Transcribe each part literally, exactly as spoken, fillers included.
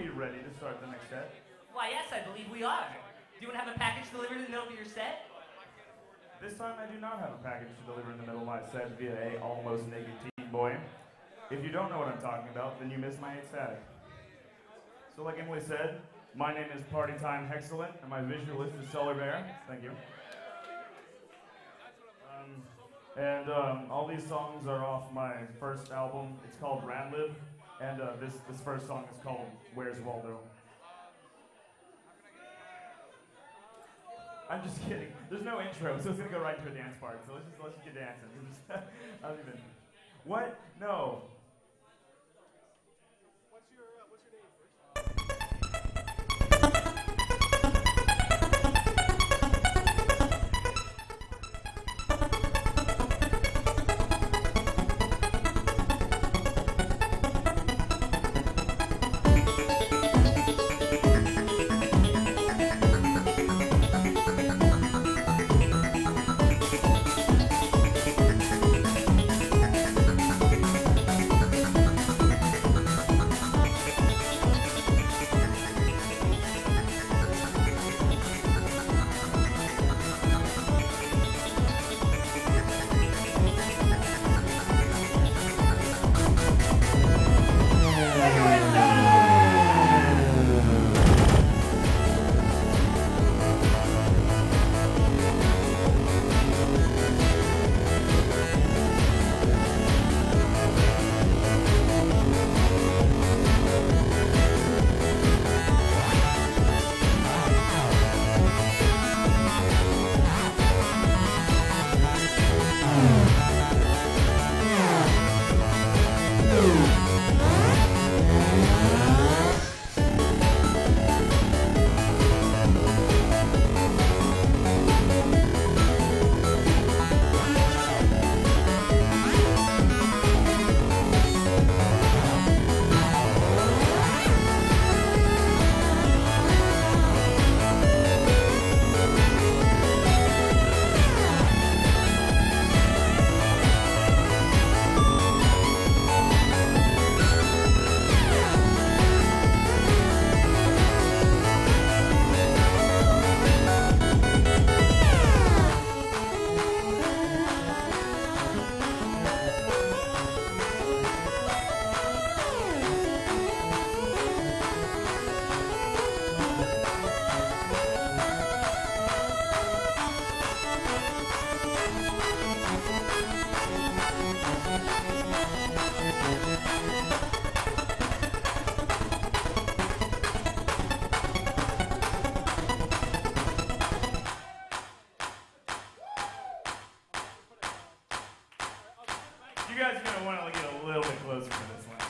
you ready to start the next set? Why, yes, I believe we are. Do you want to have a package delivered in the middle of your set? This time I do not have a package to deliver in the middle of my set via a almost naked teen boy. If you don't know what I'm talking about, then you missed my eight static. So like Emily said, my name is Party Time Hexcellent, and my visualist is Solarbear. Thank you. Um, and um, all these songs are off my first album. It's called Radlib, and uh, this, this first song is called Where's Waldo? I'm just kidding. There's no intro, so it's gonna go right to a dance part. So let's just let's just get dancing. I don't even. What? No. What's your uh, What's your name first? You guys are gonna want to get a little bit closer to this one.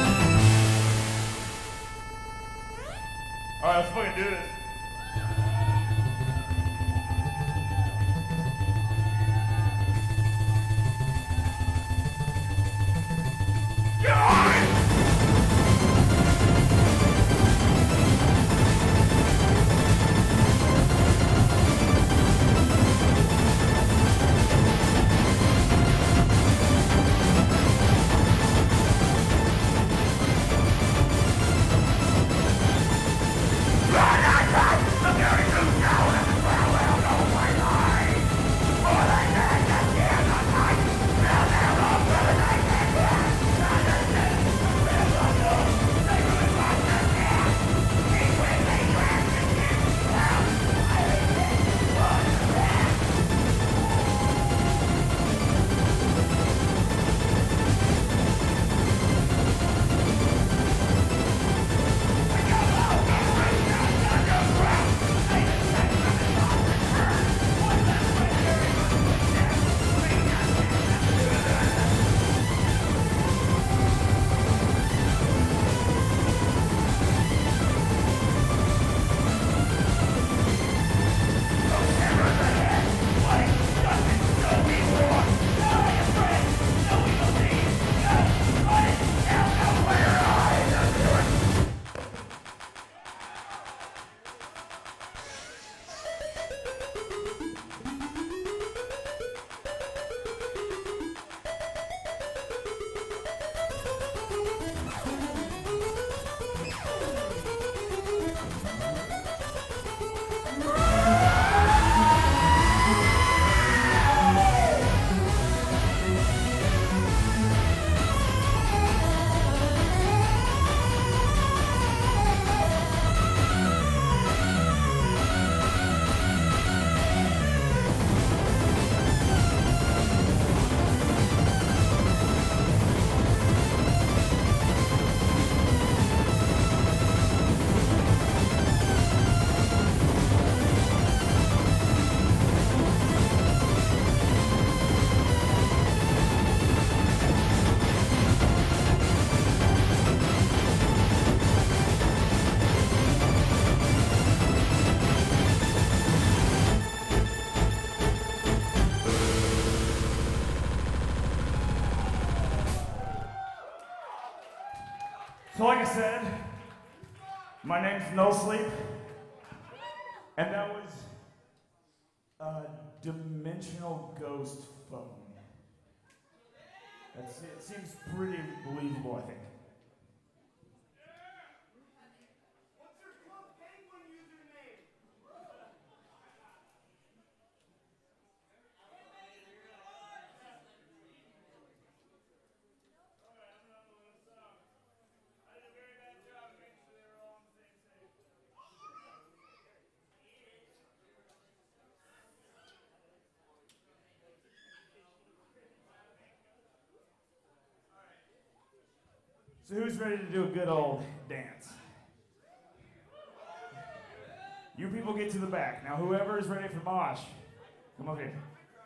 All right, let's fucking do this. I said, my name's No Sleep, and that was a dimensional ghost phone. That's, it seems pretty believable, I think. So who's ready to do a good old dance? You people get to the back. Now whoever is ready for mosh, come over here.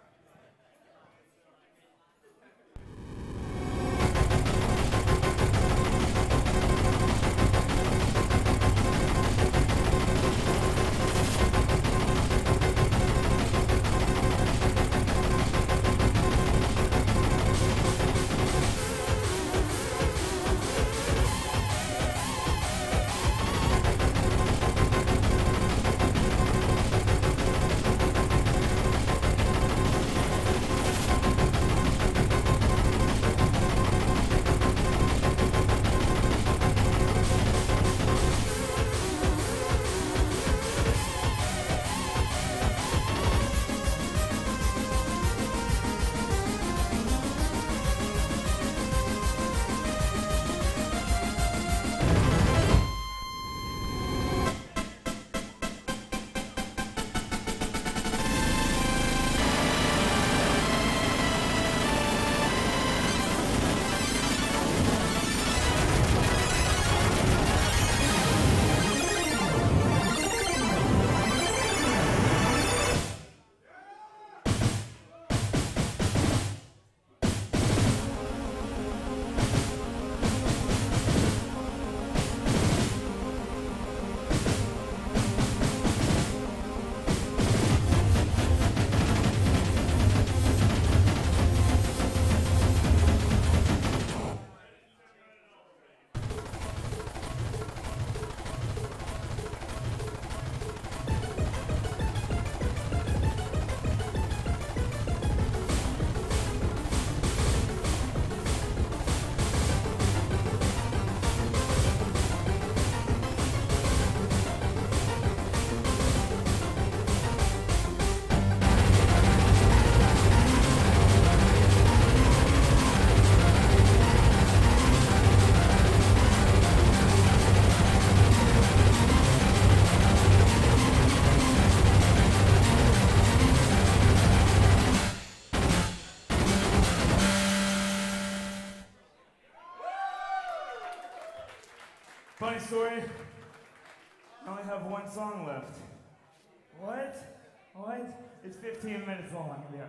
Funny story, I only have one song left. What? What? It's fifteen minutes long. Yeah.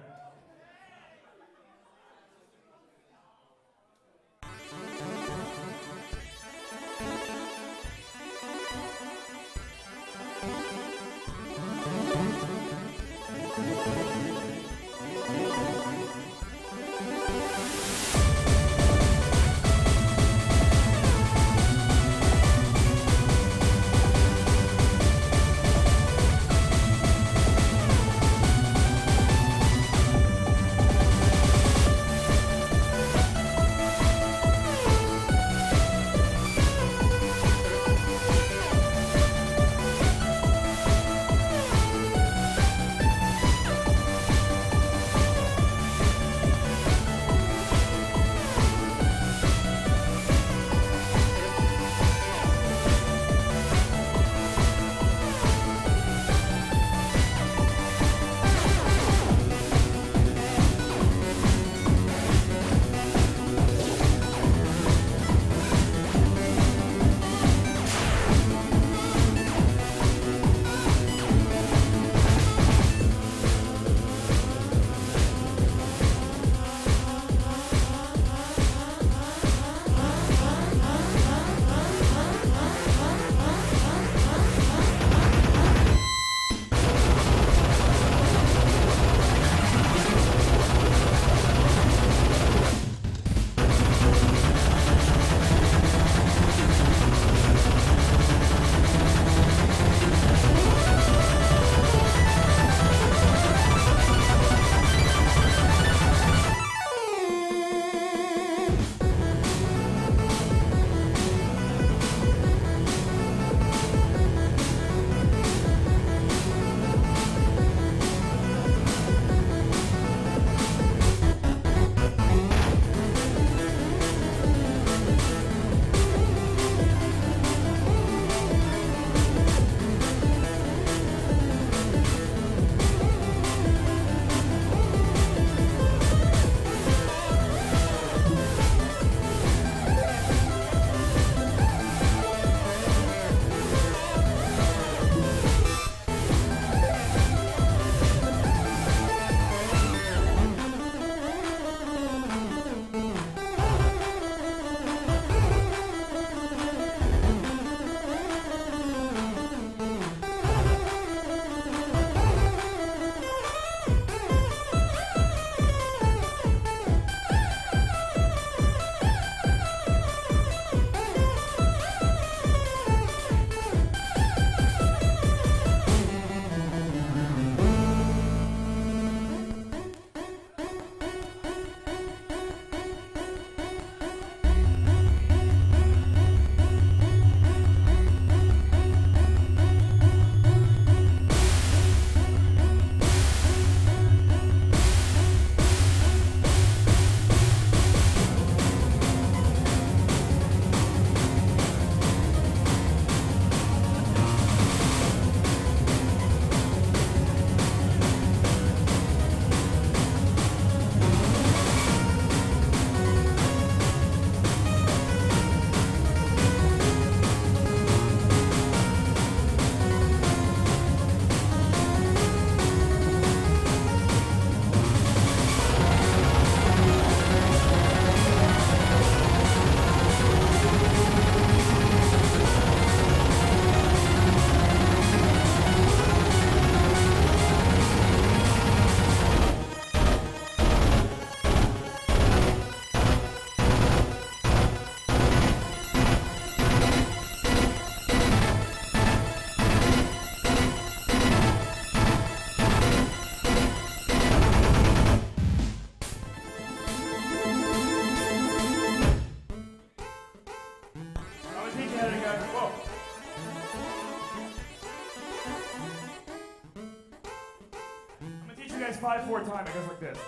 five four time. It goes like this.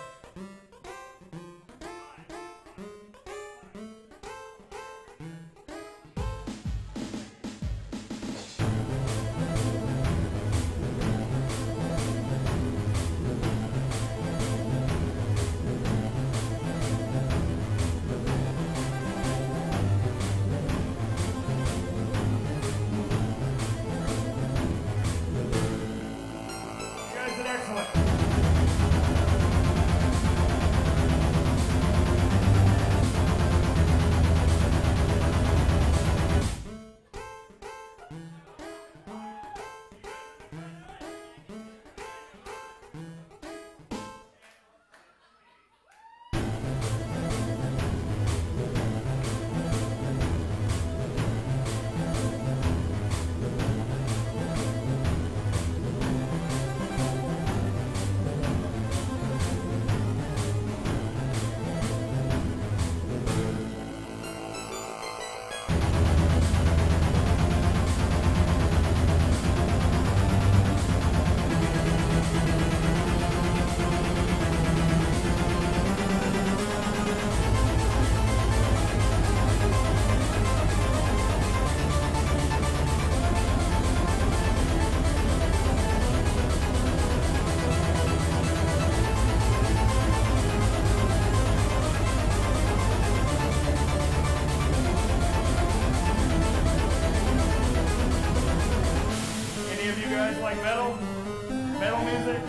Excellent. Like metal? Metal music?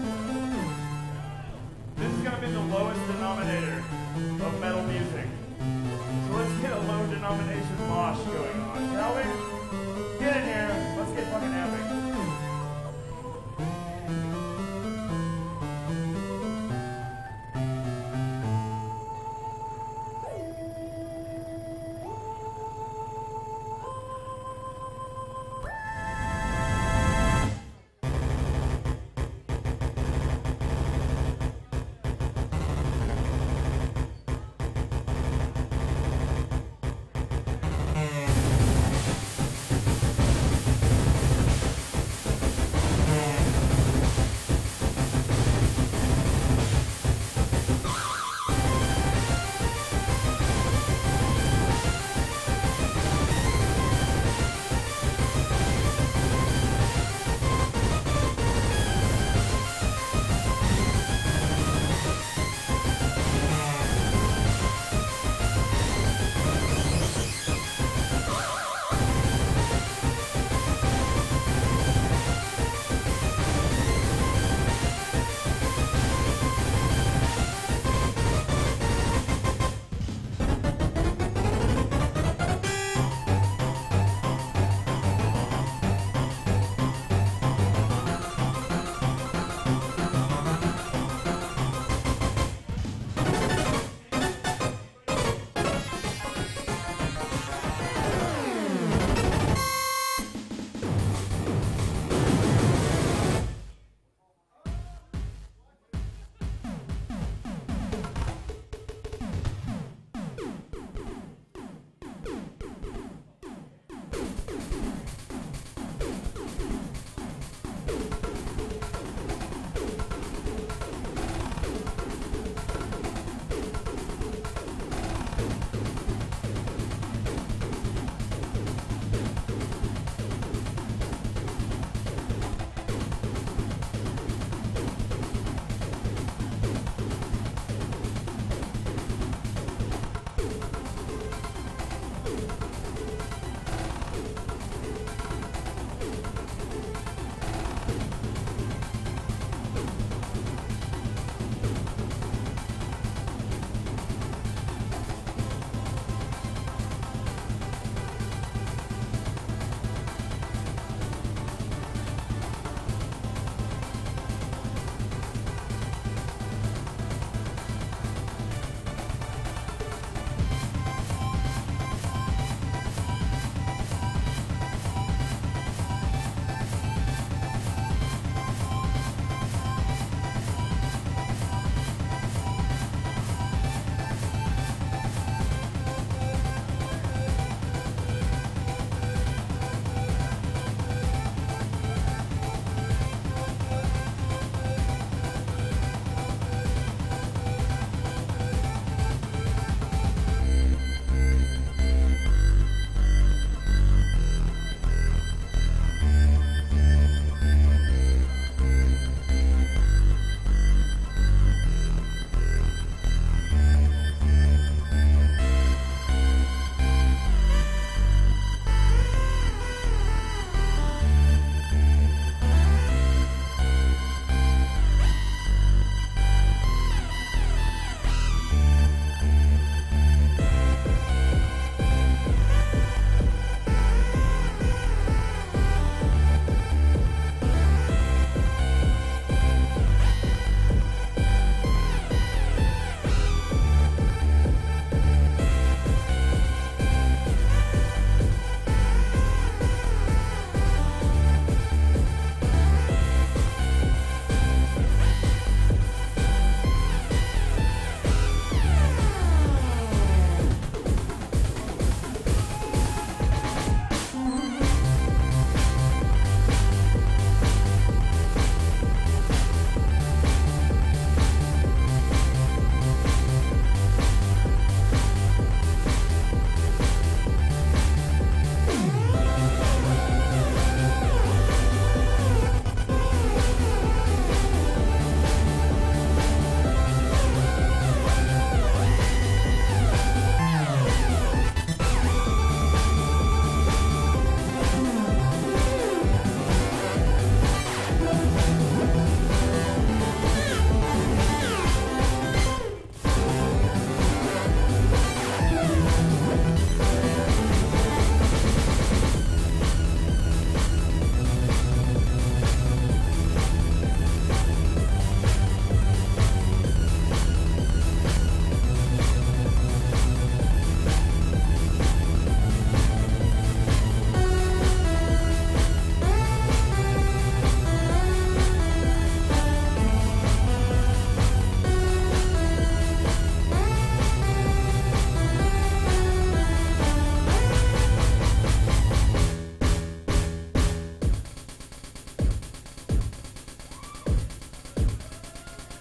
This is going to be the lowest denominator of metal music. So let's get a low denomination mosh going on, shall we? Get in here. Let's get fucking epic.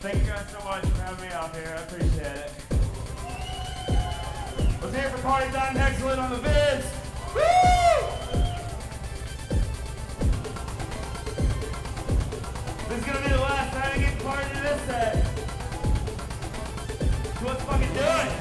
Thank you guys so much for having me out here. I appreciate it. Let's hear it for Party Time Hexcellent on the vids. Woo! This is gonna be the last time I get part of this set. So let's fucking do it.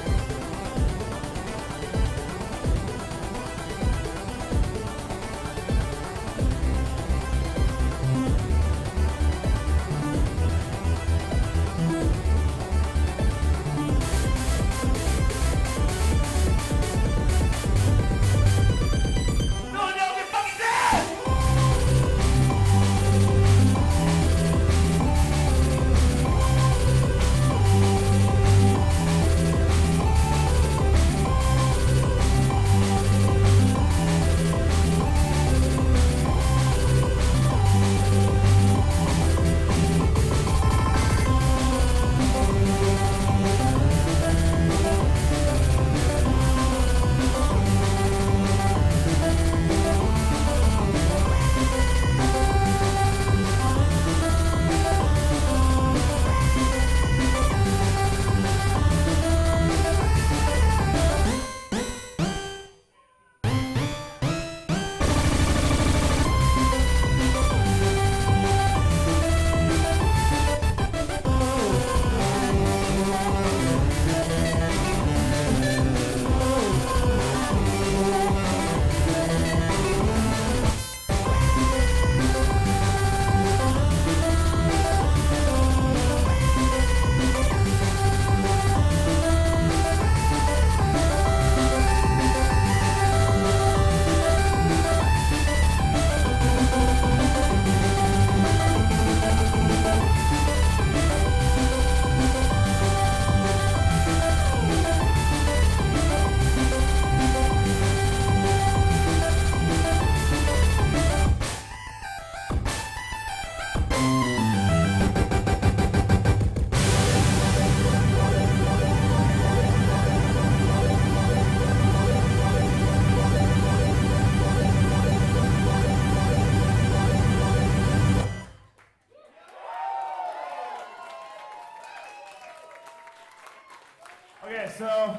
Okay, so,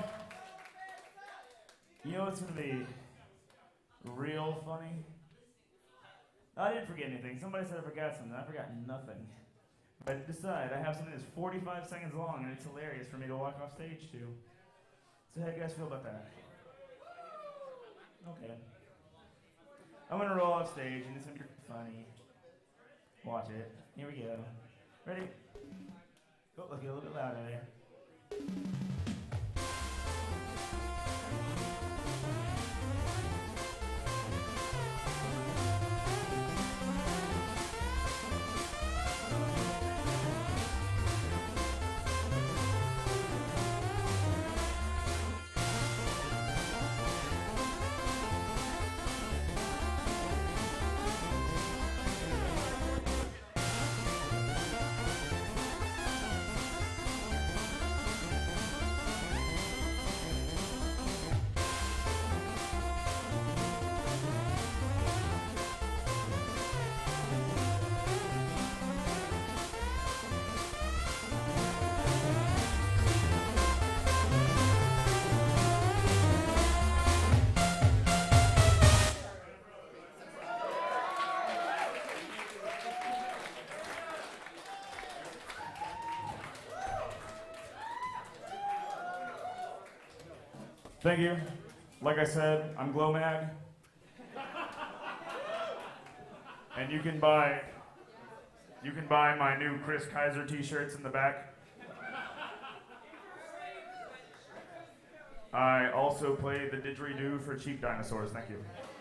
you know what's going to be real funny? I didn't forget anything. Somebody said I forgot something. I forgot nothing. But decide, I have something that's forty-five seconds long, and it's hilarious for me to walk off stage to. So how do you guys feel about that? Okay. I'm going to roll off stage, and it's going to be funny. Watch it. Here we go. Ready? Oh, let's get a little bit louder there. Thank you. Like I said, I'm Glowmag. And you can buy you can buy my new Chris Kaiser t-shirts in the back. I also play the didgeridoo for cheap dinosaurs. Thank you.